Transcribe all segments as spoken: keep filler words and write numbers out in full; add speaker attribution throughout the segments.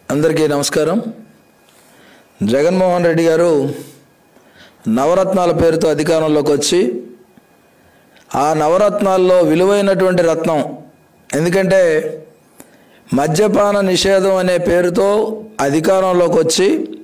Speaker 1: అందరికీ నమస్కారం. జగన్మోహన్ రెడ్డి గారు నవరత్నాల పేరుతో అధికారంలోకి వచ్చి ఆ నవరత్నాల్లో విలువైనటువంటి రత్నం, ఎందుకంటే మద్యపాన నిషేధం అనే పేరుతో అధికారంలోకి వచ్చి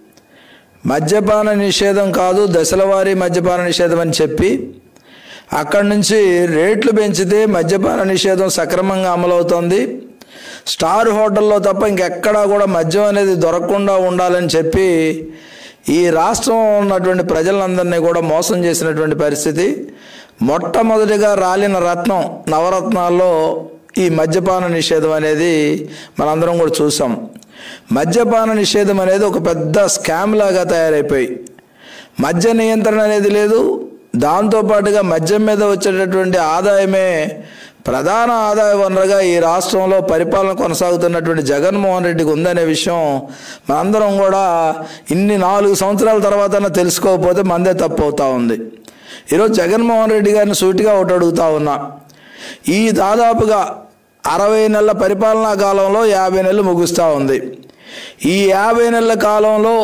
Speaker 1: మద్యపాన నిషేధం కాదు దశలవారీ మద్యపాన నిషేధం అని చెప్పి అక్కడి నుంచి రేట్లు పెంచితే మద్యపాన నిషేధం సక్రమంగా అమలవుతుంది, స్టార్ హోటల్లో తప్ప ఇంకెక్కడా కూడా మద్యం అనేది దొరకకుండా ఉండాలని చెప్పి ఈ రాష్ట్రం ఉన్నటువంటి ప్రజలందరినీ కూడా మోసం చేసినటువంటి పరిస్థితి. మొట్టమొదటిగా రాలిన రత్నం నవరత్నాల్లో ఈ మద్యపాన నిషేధం అనేది మనందరం కూడా చూసాం. మద్యపాన నిషేధం అనేది ఒక పెద్ద స్కామ్ లాగా తయారైపోయి మద్య నియంత్రణ అనేది లేదు, దాంతోపాటుగా మద్యం మీద వచ్చేటటువంటి ఆదాయమే ప్రధాన ఆదాయ వనరుగా ఈ రాష్ట్రంలో పరిపాలన కొనసాగుతున్నటువంటి జగన్మోహన్ రెడ్డికి ఉందనే విషయం మనందరం కూడా ఇన్ని నాలుగు సంవత్సరాల తర్వాత తెలుసుకోకపోతే మందే తప్పు అవుతా ఉంది. ఈరోజు జగన్మోహన్ రెడ్డి గారిని సూటిగా ఒకటి అడుగుతా ఉన్నా, ఈ దాదాపుగా అరవై నెలల పరిపాలనా కాలంలో యాభై నెలలు ముగుస్తూ ఉంది. ఈ యాభై నెలల కాలంలో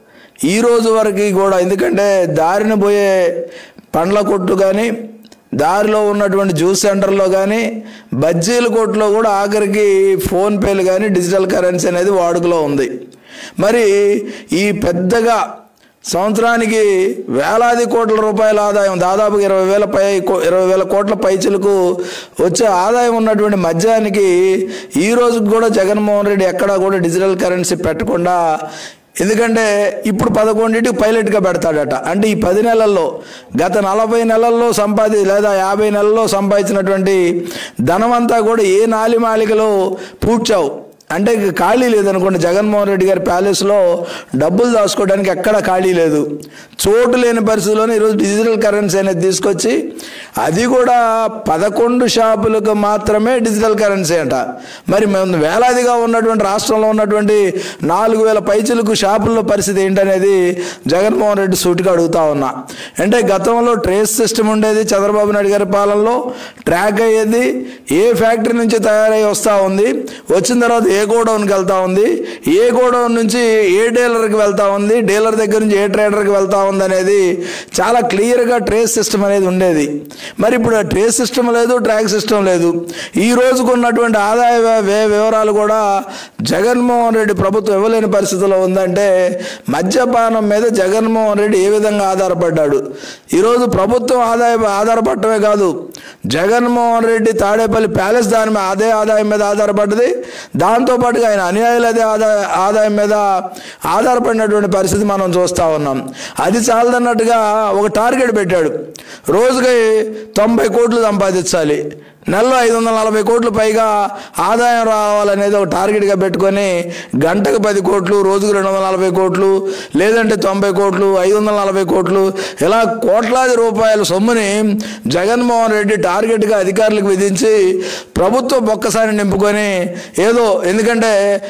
Speaker 1: ఈ రోజు వరకు కూడా, ఎందుకంటే దారిని పోయే పండ్ల కొట్టు కానీ, దారిలో ఉన్నటువంటి జ్యూస్ సెంటర్లో కానీ, బజ్జీల కొట్టులో కూడా ఆఖరికి ఫోన్పేలు కానీ డిజిటల్ కరెన్సీ అనేది వాడుకలో ఉంది. మరి ఈ పెద్దగా సంవత్సరానికి వేలాది కోట్ల రూపాయల ఆదాయం, దాదాపు ఇరవై వేల పై ఇరవై వేల కోట్ల పైచలకు వచ్చే ఆదాయం ఉన్నటువంటి మద్యానికి ఈ రోజుకి కూడా జగన్మోహన్ రెడ్డి ఎక్కడా కూడా డిజిటల్ కరెన్సీ పెట్టకుండా, ఎందుకంటే ఇప్పుడు పదకొండింటికి పైలట్గా పెడతాడట. అంటే ఈ పది నెలల్లో గత నలభై నెలల్లో సంపాది లేదా యాభై నెలల్లో సంపాదించినటువంటి ధనమంతా కూడా ఏ నాలిమాలికలో పూడ్చావు అంటే ఖాళీ లేదనుకోండి. జగన్మోహన్ రెడ్డి గారి ప్యాలెస్లో డబ్బులు దాచుకోవడానికి ఎక్కడ ఖాళీ లేదు, చోటు లేని పరిస్థితుల్లోనే ఈరోజు డిజిటల్ కరెన్సీ అనేది తీసుకొచ్చి, అది కూడా పదకొండు షాపులకు మాత్రమే డిజిటల్ కరెన్సీ అంట. మరి మేము వేలాదిగా ఉన్నటువంటి రాష్ట్రంలో ఉన్నటువంటి నాలుగు వేల పైచులకు షాపుల్లో పరిస్థితి ఏంటనేది జగన్మోహన్ రెడ్డి సూటిగా అడుగుతా ఉన్నా. అంటే గతంలో ట్రేస్ సిస్టమ్ ఉండేది, చంద్రబాబు నాయుడు గారి పాలనలో ట్రాక్ అయ్యేది, ఏ ఫ్యాక్టరీ నుంచి తయారై వస్తూ ఉంది, వచ్చిన తర్వాత ఏ గోడౌన్కి వెళ్తా ఉంది, ఏ గోడౌన్ నుంచి ఏ డీలర్కి వెళ్తా ఉంది, డీలర్ దగ్గర నుంచి ఏ ట్రేడర్కి వెళ్తా ఉంది అనేది చాలా క్లియర్గా ట్రేస్ సిస్టమ్ అనేది ఉండేది. మరి ఇప్పుడు ట్రేస్ సిస్టమ్ లేదు, ట్రాక్ సిస్టమ్ లేదు. ఈ రోజుకు ఉన్నటువంటి ఆదాయ వ్యయ వివరాలు కూడా జగన్మోహన్ రెడ్డి ప్రభుత్వం ఇవ్వలేని పరిస్థితిలో ఉందంటే మద్యపానం మీద జగన్మోహన్ రెడ్డి ఏ విధంగా ఆధారపడ్డాడు. ఈరోజు ప్రభుత్వం ఆదాయ ఆధారపడటమే కాదు, జగన్మోహన్ రెడ్డి తాడేపల్లి ప్యాలెస్ దాని మీద అదే ఆదాయం మీద ఆధారపడ్డది, దాంతోపాటుగా ఆయన అనుయాయులు అదే ఆదాయ ఆదాయం మీద ఆధారపడినటువంటి పరిస్థితి మనం చూస్తూ ఉన్నాం. అది చాలదన్నట్టుగా ఒక టార్గెట్ పెట్టాడు, రోజుకి తొంభై కోట్లు సంపాదించాలి, నెలలో ఐదు వందల నలభై కోట్లు పైగా ఆదాయం రావాలనేది ఒక టార్గెట్గా పెట్టుకొని గంటకు పది కోట్లు, రోజుకు రెండు వందల నలభై కోట్లు, లేదంటే తొంభై కోట్లు, ఐదు వందల నలభై కోట్లు, ఇలా కోట్లాది రూపాయల సొమ్ముని జగన్మోహన్ రెడ్డి టార్గెట్గా అధికారులకు విధించి ప్రభుత్వం ఒక్కసారి నింపుకొని ఏదో, ఎందుకంటే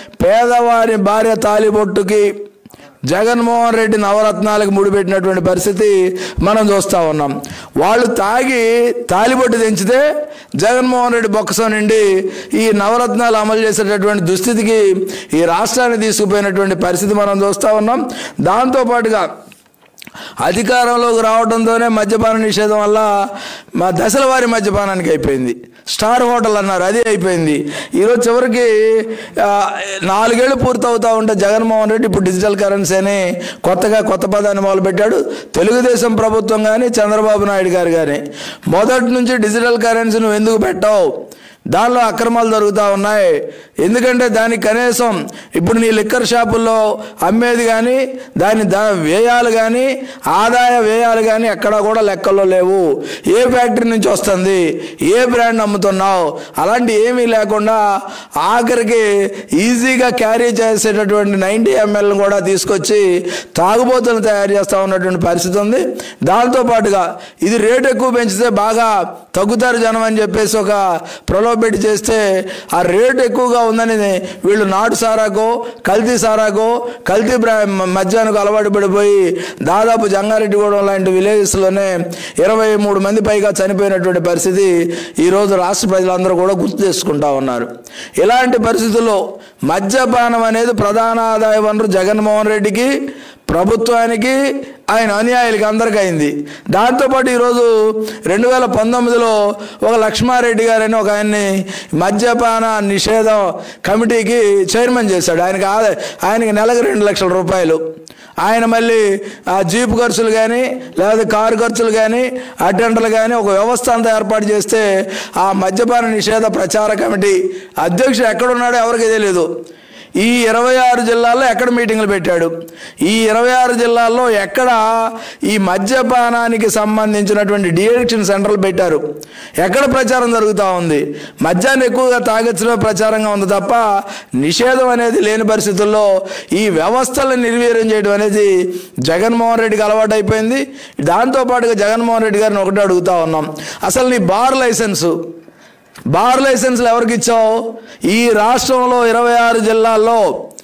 Speaker 1: పేదవారి భార్య తాలిబొట్టుకి జగన్మోహన్ రెడ్డి నవరత్నాలకు ముడిపెట్టినటువంటి పరిస్థితి మనం చూస్తూ ఉన్నాం. వాళ్ళు తాగి తాలిబొట్టు తెంచితే జగన్మోహన్ రెడ్డి బొక్కసం నుండి ఈ నవరత్నాలు అమలు చేసేటటువంటి దుస్థితికి ఈ రాష్ట్రాన్ని తీసుకుపోయినటువంటి పరిస్థితి మనం చూస్తూ ఉన్నాం. దాంతోపాటుగా అధికారంలోకి రావడంతోనే మద్యపాన నిషేధం వల్ల మా దశల వారి మద్యపానానికి అయిపోయింది, స్టార్ హోటల్ అన్నారు అది అయిపోయింది. ఈరోజు చివరికి నాలుగేళ్లు పూర్తవుతూ ఉంటే జగన్మోహన్ రెడ్డి ఇప్పుడు డిజిటల్ కరెన్సీ అని కొత్తగా కొత్త పదాన్ని మొదలుపెట్టాడు. తెలుగుదేశం ప్రభుత్వం కానీ చంద్రబాబు నాయుడు గారు కానీ మొదటి నుంచి డిజిటల్ కరెన్సీ నువ్వు ఎందుకు పెట్టావు, దానిలో అక్రమాలు జరుగుతూ ఉన్నాయి, ఎందుకంటే దానికి కనీసం ఇప్పుడు నీ లిక్కర్ షాపుల్లో అమ్మేది కానీ దాని దా వ్యయాలు కానీ ఆదాయ వ్యయాలు కానీ ఎక్కడా కూడా లెక్కల్లో లేవు, ఏ ఫ్యాక్టరీ నుంచి వస్తుంది, ఏ బ్రాండ్ అమ్ముతున్నావు, అలాంటి ఏమీ లేకుండా ఆఖరికి ఈజీగా క్యారీ చేసేటటువంటి నైంటీ ఎంఎల్ని కూడా తీసుకొచ్చి తాగుబోతులను తయారు చేస్తూ ఉన్నటువంటి పరిస్థితి ఉంది. దాంతోపాటుగా ఇది రేటు ఎక్కువ పెంచితే బాగా తగ్గుతారు జనం అని చెప్పేసి ఒక ప్రలో పెట్టి చేస్తే ఆ రేటు ఎక్కువగా ఉందని వీళ్ళు నాటు సారాకో కల్తీ సారాకో కల్తీ మద్యానికి అలవాటు పడిపోయి దాదాపు జంగారెడ్డిగూడెం లాంటి విలేజెస్లోనే ఇరవై మూడు మంది పైగా చనిపోయినటువంటి పరిస్థితి ఈరోజు రాష్ట్ర ప్రజలందరూ కూడా గుర్తు చేసుకుంటా ఉన్నారు. ఇలాంటి పరిస్థితుల్లో మద్యపానం అనేది ప్రధాన ఆదాయ వనరు జగన్మోహన్ రెడ్డికి, ప్రభుత్వానికి, ఆయన అనుయాయులకి అందరికీ అయింది. దాంతోపాటు ఈరోజు రెండు వేల పంతొమ్మిదిలో ఒక లక్ష్మారెడ్డి గారని ఒక ఆయన్ని మద్యపాన నిషేధ కమిటీకి చైర్మన్ చేశాడు. ఆయనకి ఆయనకి నెలకు రెండు లక్షల రూపాయలు. ఆయన మళ్ళీ ఆ జీప్ ఖర్చులు కానీ లేదా కారు ఖర్చులు కానీ అటెండర్లు కానీ ఒక వ్యవస్థ అంతా ఏర్పాటు చేస్తే ఆ మద్యపాన నిషేధ ప్రచార కమిటీ అధ్యక్షుడు ఎక్కడున్నాడో ఎవరికి తెలియదు. ఈ ఇరవై ఆరు జిల్లాల్లో ఎక్కడ మీటింగులు పెట్టాడు, ఈ ఇరవై ఆరు జిల్లాల్లో ఎక్కడ ఈ మద్యపానానికి సంబంధించినటువంటి డిఎడిక్షన్ సెంటర్లు పెట్టారు, ఎక్కడ ప్రచారం జరుగుతూ ఉంది. మద్యాన్ని ఎక్కువగా తాగించడం ప్రచారంగా ఉంది తప్ప నిషేధం అనేది లేని పరిస్థితుల్లో ఈ వ్యవస్థలను నిర్వీర్యం చేయడం అనేది జగన్మోహన్ రెడ్డికి అలవాటు అయిపోయింది. దాంతోపాటుగా జగన్మోహన్ రెడ్డి గారిని ఒకటి అడుగుతూ ఉన్నాం, అసలు నీ బార్ లైసెన్సు బార్ లైసెన్సులు ఎవరికి ఇచ్చావు? ఈ రాష్ట్రంలో ఇరవై ఆరు జిల్లాల్లో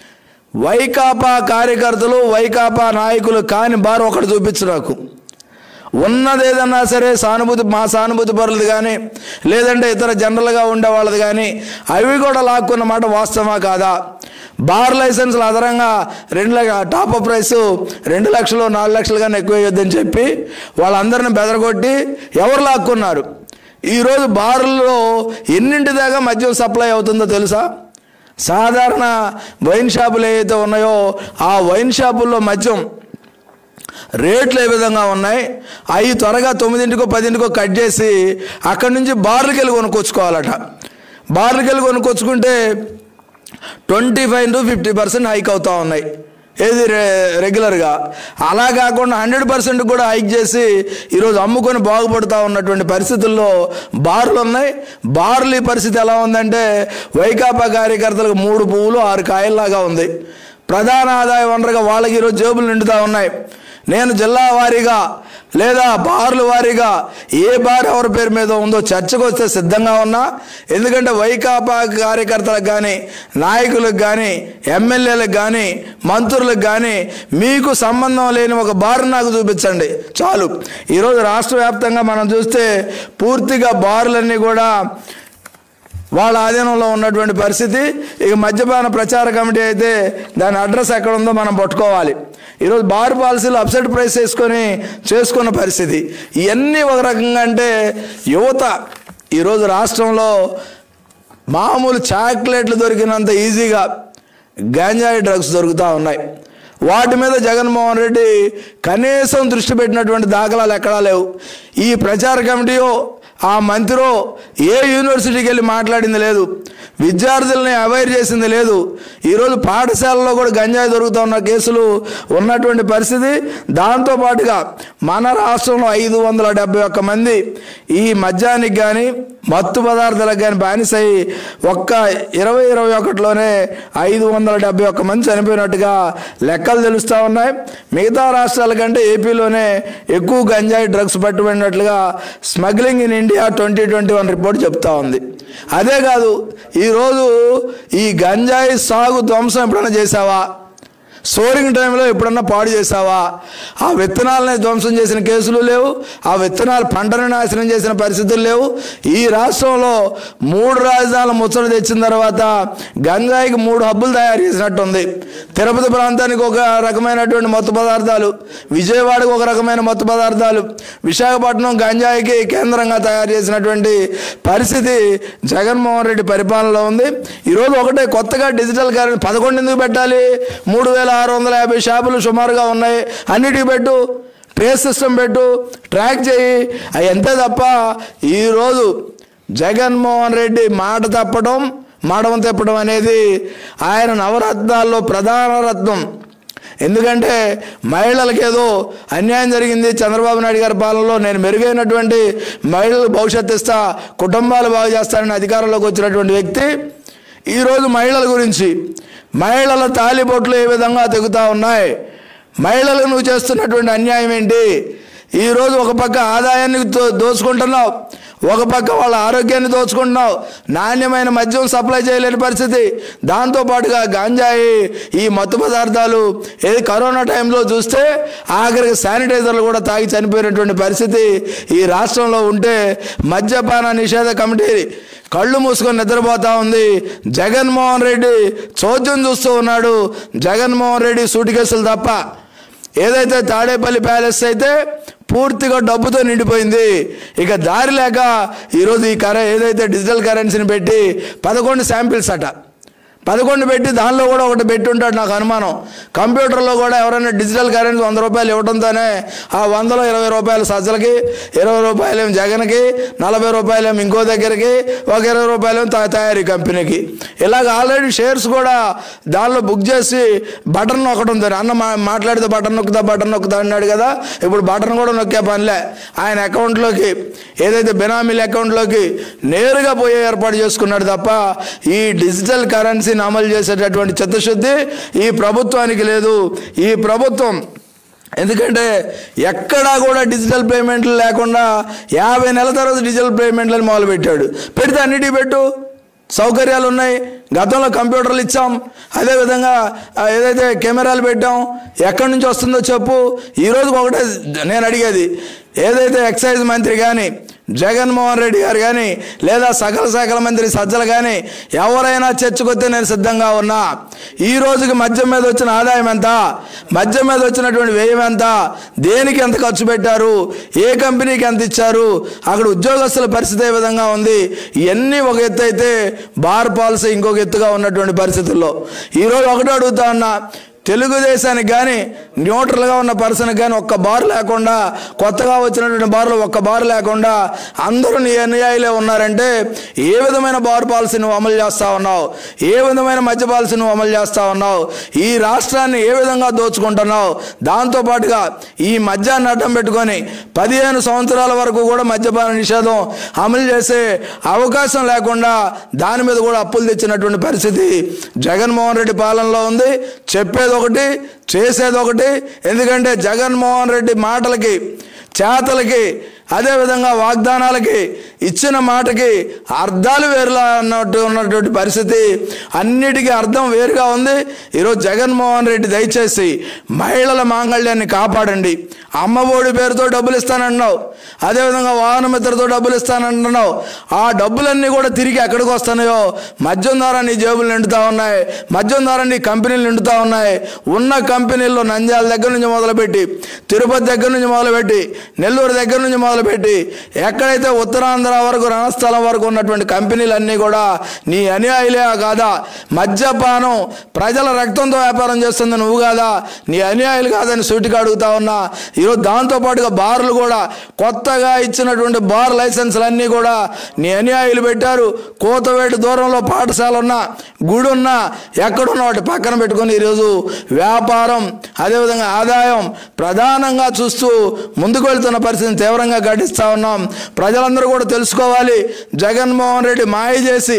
Speaker 1: వైకాపా కార్యకర్తలు వైకాపా నాయకులు కాని బార్ ఒకటి చూపించు నాకు. ఉన్నది ఏదన్నా సరే సానుభూతి మా సానుభూతి పరులది కానీ లేదంటే ఇతర జనరల్గా ఉండే వాళ్ళది కానీ అవి కూడా లాక్కున్న మాట వాస్తవమా కాదా? బార్ లైసెన్సులు అదనంగా రెండు లక్ష టాప్ ప్రైసు రెండు లక్షలు నాలుగు లక్షలు కానీ ఎక్కువ వేయొద్దని చెప్పి వాళ్ళందరిని బెదరగొట్టి ఎవరు లాక్కున్నారు? ఈరోజు బార్లలో ఎన్నింటి దాకా మద్యం సప్లై అవుతుందో తెలుసా? సాధారణ వైన్ షాపులు ఏవైతే ఉన్నాయో ఆ వైన్ షాపుల్లో మద్యం రేట్లు ఏ విధంగా ఉన్నాయి, అవి త్వరగా తొమ్మిదింటికో పదింటికో కట్ చేసి అక్కడి నుంచి బార్లకు వెళ్ళి కొనుక్కొచ్చుకోవాలట. బార్లకు వెళ్ళి కొనుక్కొచ్చుకుంటే twenty five to fifty percent hike అవుతూ ఉన్నాయి ఏది రెగ్యులర్గా. అలా కాకుండా హండ్రెడ్ పర్సెంట్ కూడా హైక్ చేసి ఈరోజు అమ్ముకొని బాగుపడుతూ ఉన్నటువంటి పరిస్థితుల్లో బార్లు ఉన్నాయి. బార్లు ఈ పరిస్థితి ఎలా ఉందంటే వైకాపా కార్యకర్తలకు మూడు పువ్వులు ఆరు కాయల్లాగా ఉంది. ప్రధాన ఆదాయ వనరుగా వాళ్ళకి ఈరోజు జేబులు నిండుతూ ఉన్నాయి. నేను జిల్లా వారీగా లేదా బార్ల వారీగా ఏ బార్ ఎవరి పేరు మీద ఉందో చర్చకు వస్తే సిద్ధంగా ఉన్నా. ఎందుకంటే వైకాపా కార్యకర్తలకు కానీ నాయకులకు కానీ ఎమ్మెల్యేలకు కానీ మంత్రులకు కానీ మీకు సంబంధం లేని ఒక బార్ నాకు చూపించండి చాలు. ఈరోజు రాష్ట్ర వ్యాప్తంగా మనం చూస్తే పూర్తిగా బార్లన్నీ కూడా వాళ్ళ ఆధీనంలో ఉన్నటువంటి పరిస్థితి. ఇక మద్యపాన ప్రచార కమిటీ అయితే దాని అడ్రస్ ఎక్కడ ఉందో మనం పట్టుకోవాలి. ఈరోజు బార్ పాలసీలు అప్సెట్ ప్రైస్ వేసుకొని చేసుకున్న పరిస్థితి. ఇవన్నీ ఒక రకంగా అంటే యువత ఈరోజు రాష్ట్రంలో మామూలు చాక్లెట్లు దొరికినంత ఈజీగా గాంజాయి డ్రగ్స్ దొరుకుతూ ఉన్నాయి. వాటి మీద జగన్మోహన్ రెడ్డి కనీసం దృష్టి పెట్టినటువంటి దాఖలాలు ఎక్కడా లేవు. ఈ ప్రచార కమిటీయో ఆ మంత్రో ఏ యూనివర్సిటీకి వెళ్ళి మాట్లాడింది లేదు, విద్యార్థుల్ని అవేర్ చేసింది లేదు. ఈరోజు పాఠశాలలో కూడా గంజాయి దొరుకుతూ ఉన్న కేసులు ఉన్నటువంటి పరిస్థితి. దాంతోపాటుగా మన రాష్ట్రంలో ఐదు వందల డెబ్బై ఒక్క మంది ఈ మద్యానికి కానీ మత్తు పదార్థాలకు కానీ బానిసై ఒక్క ఇరవై ఇరవై ఒకటిలోనే ఐదు వందల డెబ్బై ఒక్క మంది చనిపోయినట్టుగా లెక్కలు తెలుస్తూ ఉన్నాయి. మిగతా రాష్ట్రాల కంటే ఏపీలోనే ఎక్కువ గంజాయి డ్రగ్స్ పట్టుబడినట్లుగా smuggling in India twenty twenty one report చెప్తా ఉంది. అదే కాదు, ఈరోజు ఈ గంజాయి సాగు ధ్వంసం ఎప్పుడైనా చేసావా? సోరింగ్ టైంలో ఎప్పుడన్నా పాడు చేసావా? ఆ విత్తనాలని ధ్వంసం చేసిన కేసులు లేవు, ఆ విత్తనాలు పంటను నాశనం చేసిన పరిస్థితులు లేవు. ఈ రాష్ట్రంలో మూడు రాజధానుల ముచ్చట తెచ్చిన తర్వాత గంజాయికి మూడు హబ్బులు తయారు చేసినట్టుంది. తిరుపతి ప్రాంతానికి ఒక రకమైనటువంటి మత్తు పదార్థాలు, విజయవాడకు ఒక రకమైన మత్తు పదార్థాలు, విశాఖపట్నం గంజాయికి కేంద్రంగా తయారు చేసినటువంటి పరిస్థితి జగన్మోహన్ రెడ్డి పరిపాలనలో ఉంది. ఈరోజు ఒకటే కొత్తగా డిజిటల్ కరెన్సీ పదకొండు ఎందుకు పెట్టాలి? మూడు వేల ఆరు వందల యాభై షాపులు సుమారుగా ఉన్నాయి, అన్నిటికీ పెట్టు, ట్రేస్ సిస్టమ్ పెట్టు, ట్రాక్ చేయి. అవి ఎంతే తప్ప ఈరోజు జగన్మోహన్ రెడ్డి మాట తప్పడం మాడవం తిప్పడం అనేది ఆయన నవరత్నాల్లో ప్రధాన రత్నం. ఎందుకంటే మహిళలకు ఏదో అన్యాయం జరిగింది చంద్రబాబు నాయుడు గారి పాలనలో, నేను మెరుగైనటువంటి మహిళలకు భవిష్యత్తు ఇస్తా, కుటుంబాలు బాగు చేస్తానని అధికారంలోకి వచ్చినటువంటి వ్యక్తి ఈరోజు మహిళల గురించి, మహిళల తాలిబొట్లు ఏ విధంగా తెగుతూ ఉన్నాయి, మహిళలకు నువ్వు చేస్తున్నటువంటి అన్యాయం ఏంటి, ఈరోజు ఒక పక్క ఆదాయాన్ని దో దోచుకుంటున్నావు, ఒక పక్క వాళ్ళ ఆరోగ్యాన్ని దోచుకుంటున్నావు, నాణ్యమైన మద్యం సప్లై చేయలేని పరిస్థితి. దాంతోపాటుగా గాంజాయి, ఈ మత్తు పదార్థాలు ఏది కరోనా టైంలో చూస్తే ఆఖరికి శానిటైజర్లు కూడా తాగి చనిపోయినటువంటి పరిస్థితి ఈ రాష్ట్రంలో ఉంటే మద్యపాన నిషేధ కమిటీ కళ్ళు మూసుకొని నిద్రపోతా ఉంది. జగన్మోహన్ రెడ్డి చోద్యం చూస్తూ ఉన్నాడు. జగన్మోహన్ రెడ్డి సూటి కేసులు తప్ప. ఏదైతే తాడేపల్లి ప్యాలెస్ అయితే పూర్తిగా డబ్బుతో నిండిపోయింది. ఇక దారి లేక ఈరోజు ఈ కర ఏదైతే డిజిటల్ కరెన్సీని పెట్టి పదకొండు శాంపిల్స్ అట పదకొండు పెట్టి దానిలో కూడా ఒకటి పెట్టి ఉంటాడు. నాకు అనుమానం కంప్యూటర్లో కూడా ఎవరైనా డిజిటల్ కరెన్సీ వంద రూపాయలు ఇవ్వడంతోనే ఆ వందలో ఇరవై రూపాయలు సజ్జలకి, ఇరవై రూపాయలేమో జగన్కి, నలభై రూపాయలేమో ఇంకో దగ్గరికి, ఒక ఇరవై రూపాయలేమో తయారీ కంపెనీకి. ఇలాగ ఆల్రెడీ షేర్స్ కూడా దానిలో బుక్ చేసి బటన్ నొక్కడం ఉంది. అన్న మా మాట్లాడితే బటన్ నొక్కుతా బటన్ నొక్కుతా అన్నాడు కదా, ఇప్పుడు బటన్ కూడా నొక్కే పనిలే. ఆయన అకౌంట్లోకి ఏదైతే బెనామీల అకౌంట్లోకి నేరుగా పోయే ఏర్పాటు చేసుకున్నాడు తప్ప ఈ డిజిటల్ కరెన్సీ అమలు చేసేటటువంటి చిత్తశుద్ధి ఈ ప్రభుత్వానికి లేదు. ఈ ప్రభుత్వం ఎందుకంటే ఎక్కడా కూడా డిజిటల్ పేమెంట్లు లేకుండా యాభై నెలల తర్వాత డిజిటల్ పేమెంట్లను మొదలుపెట్టాడు. పెడితే అన్నిటికీ పెట్టు, సౌకర్యాలు ఉన్నాయి. గతంలో కంప్యూటర్లు ఇచ్చాం, అదేవిధంగా ఏదైతే కెమెరాలు పెట్టాం, ఎక్కడి నుంచి వస్తుందో చెప్పు. ఈరోజు ఒకటే నేను అడిగేది, ఏదైతే ఎక్సైజ్ మంత్రి కానీ జగన్మోహన్ రెడ్డి గారు కానీ లేదా సకల శాఖల మంత్రి సజ్జలు కానీ ఎవరైనా చర్చకొస్తే నేను సిద్ధంగా ఉన్నా. ఈ రోజుకి మద్యం మీద వచ్చిన ఆదాయం ఎంత, మద్యం మీద వచ్చినటువంటి వ్యయం ఎంత, దేనికి ఎంత ఖర్చు పెట్టారు, ఏ కంపెనీకి ఎంత ఇచ్చారు, అక్కడ ఉద్యోగస్తుల పరిస్థితి ఏ విధంగా ఉంది, ఇవన్నీ ఒక ఎత్తు అయితే బార్ పాలసీ ఇంకొక ఎత్తుగా ఉన్నటువంటి పరిస్థితుల్లో ఈరోజు ఒకటి అడుగుతా ఉన్నా, తెలుగుదేశానికి కానీ న్యూట్రల్గా ఉన్న పర్సన్కి కానీ ఒక్క బారు లేకుండా, కొత్తగా వచ్చినటువంటి బార్లు ఒక్క బారు లేకుండా అందరూ నీ అన్యాయులే ఉన్నారంటే ఏ విధమైన బార్ పాలసీ నువ్వు అమలు చేస్తూ ఉన్నావు, ఏ విధమైన మద్య పాలసీ నువ్వు అమలు చేస్తూ ఉన్నావు, ఈ రాష్ట్రాన్ని ఏ విధంగా దోచుకుంటున్నావు. దాంతోపాటుగా ఈ మద్యాన్ని అడ్డం పెట్టుకొని పదిహేను సంవత్సరాల వరకు కూడా మద్యపాన నిషేధం అమలు చేసే అవకాశం లేకుండా దాని మీద కూడా అప్పులు తెచ్చినటువంటి పరిస్థితి జగన్మోహన్ రెడ్డి పాలనలో ఉంది. చెప్పేది ఒకటి, చేసేది ఒకటి. ఎందుకంటే జగన్మోహన్ రెడ్డి మాటలకి, చేతలకి, అదేవిధంగా వాగ్దానాలకి, ఇచ్చిన మాటకి అర్థాలు వేరులా అన్నట్టు ఉన్నటువంటి పరిస్థితి, అన్నిటికీ అర్థం వేరుగా ఉంది. ఈరోజు జగన్మోహన్ రెడ్డి దయచేసి మహిళల మాంగళ్యాన్ని కాపాడండి. అమ్మఒడి పేరుతో డబ్బులు ఇస్తానంటున్నావు, అదేవిధంగా వాహనమిత్రతో డబ్బులు ఇస్తానంటున్నావు. ఆ డబ్బులన్నీ కూడా తిరిగి ఎక్కడికి వస్తున్నాయో, మద్యం ద్వారా నీ జేబులు నిండుతూ ఉన్నాయి, మద్యం ద్వారా నీ కంపెనీలు నిండుతూ ఉన్నాయి. ఉన్న కంపెనీల్లో నంద్యాల దగ్గర నుంచి మొదలుపెట్టి, తిరుపతి దగ్గర నుంచి మొదలుపెట్టి, నెల్లూరు దగ్గర నుంచి మొదలు పెట్టి ఎక్కడైతే ఉత్తరాంధ్ర వరకు రణస్థలం వరకు ఉన్నటువంటి కంపెనీలన్నీ కూడా నీ అన్యాయులే కాదా? మద్యపానం ప్రజల రక్తంతో వ్యాపారం చేస్తుంది నువ్వు కాదా? నీ అన్యాయులు కాదని సూటిగా అడుగుతా ఉన్నా. ఈరోజు దాంతోపాటుగా బార్లు కూడా కొత్తగా ఇచ్చినటువంటి బార్ లైసెన్సులన్నీ కూడా నీ అన్యాయులు పెట్టారు. కోతవేటు దూరంలో పాఠశాల ఉన్నా, గుడి ఉన్నా, ఎక్కడున్నా వాటి పక్కన పెట్టుకొని ఈరోజు వ్యాపారం, అదేవిధంగా ఆదాయం ప్రధానంగా చూస్తూ ముందుకు వెళ్తున్న పరిస్థితిని తీవ్రంగా ఘటిస్తూ ఉన్నాం. ప్రజలందరూ కూడా తెలుసుకోవాలి, జగన్మోహన్ రెడ్డి మాయ చేసి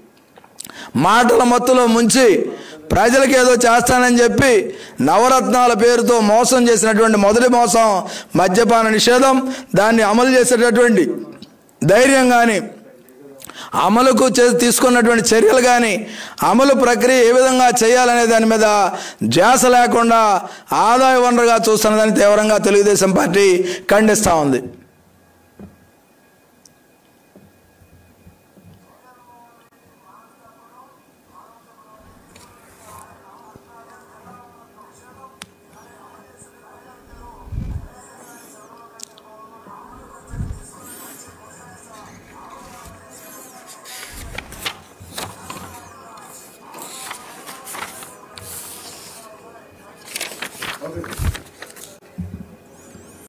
Speaker 1: మాటల మత్తులో ముంచి ప్రజలకు ఏదో చేస్తానని చెప్పి నవరత్నాల పేరుతో మోసం చేసినటువంటి మొదటి మోసం మద్యపాన నిషేధం. దాన్ని అమలు చేసేటటువంటి ధైర్యం కానీ, అమలుకు తీసుకున్నటువంటి చర్యలు కానీ, అమలు ప్రక్రియ ఏ విధంగా చేయాలనే దాని మీద ధ్యాస లేకుండా ఆదాయ వనరుగా చూస్తున్నదని తీవ్రంగా తెలుగుదేశం పార్టీ ఖండిస్తూ ఉంది.
Speaker 2: Okay.